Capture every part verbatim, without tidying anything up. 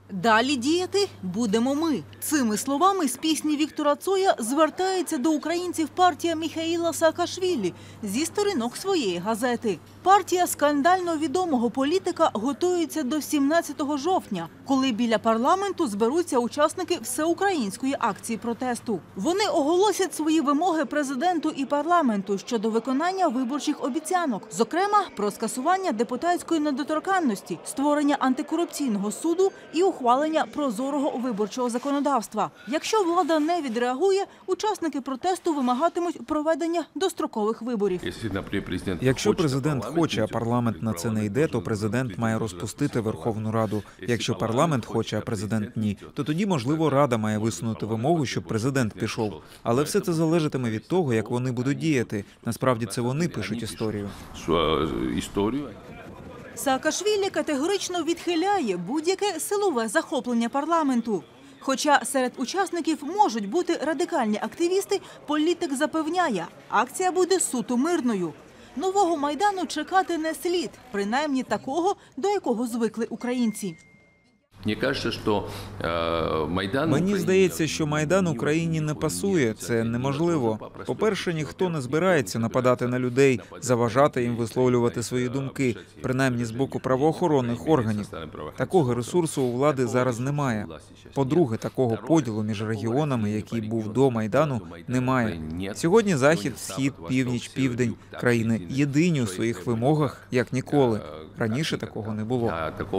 Далі діяти будемо ми. Цими словами з пісні Віктора Цоя звертається до українців партія Міхеїла Саакашвілі зі сторінок своєї газети. Партія скандально відомого політика готується до сімнадцятого жовтня, коли біля парламенту зберуться учасники всеукраїнської акції протесту. Вони оголосять свої вимоги президенту і парламенту щодо виконання виборчих обіцянок, зокрема про скасування депутатської недоторканності, створення антикорупційного суду і ухвалення прозорого виборчого законодавства. Якщо влада не відреагує, учасники протесту вимагатимуть проведення дострокових виборів. Якщо президент хоче, а парламент на це не йде, то президент має розпустити Верховну Раду. Якщо парламент хоче, а президент ні, то тоді, можливо, Рада має висунути вимогу, щоб президент пішов. Але все це залежатиме від того, як вони будуть діяти. Насправді це вони пишуть історію. Саакашвілі категорично відхиляє будь-яке силове захоплення парламенту. Хоча серед учасників можуть бути радикальні активісти, політик запевняє, акція буде суто мирною. Нового Майдану чекати не слід, принаймні такого, до якого звикли українці. Мені здається, що Майдан Україні не пасує. Це неможливо. По-перше, ніхто не збирається нападати на людей, заважати їм висловлювати свої думки, принаймні з боку правоохоронних органів. Такого ресурсу у влади зараз немає. По-друге, такого поділу між регіонами, який був до Майдану, немає. Сьогодні Захід, Схід, Північ, Південь – країни єдині у своїх вимогах, як ніколи. Раніше такого не було.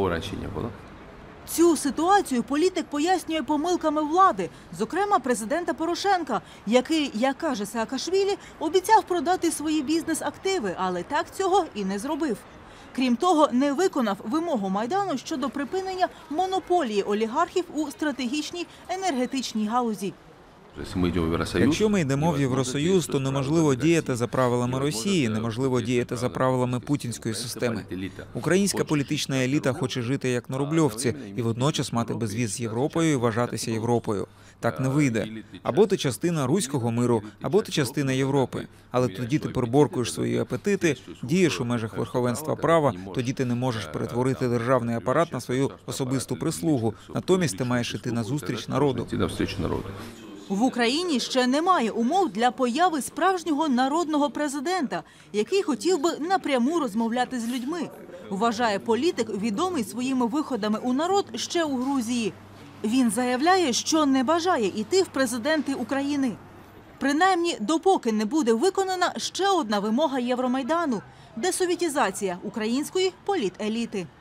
Цю ситуацію політик пояснює помилками влади, зокрема президента Порошенка, який, як каже Саакашвілі, обіцяв продати свої бізнес-активи, але так цього і не зробив. Крім того, не виконав вимогу Майдану щодо припинення монополії олігархів у стратегічній енергетичній галузі. Якщо ми йдемо в Євросоюз, то неможливо діяти за правилами Росії, неможливо діяти за правилами путінської системи. Українська політична еліта хоче жити як на Рубльовці і водночас мати безвіз з Європою і вважатися Європою. Так не вийде. Або ти частина руського миру, або ти частина Європи. Але тоді ти приборкуєш свої апетити, дієш у межах верховенства права, тоді ти не можеш перетворити державний апарат на свою особисту прислугу. Натомість ти маєш іти назустріч народу. В Україні ще немає умов для появи справжнього народного президента, який хотів би напряму розмовляти з людьми, вважає політик, відомий своїми виходами у народ ще у Грузії. Він заявляє, що не бажає йти в президенти України. Принаймні, допоки не буде виконана ще одна вимога Євромайдану – десовітізація української політеліти.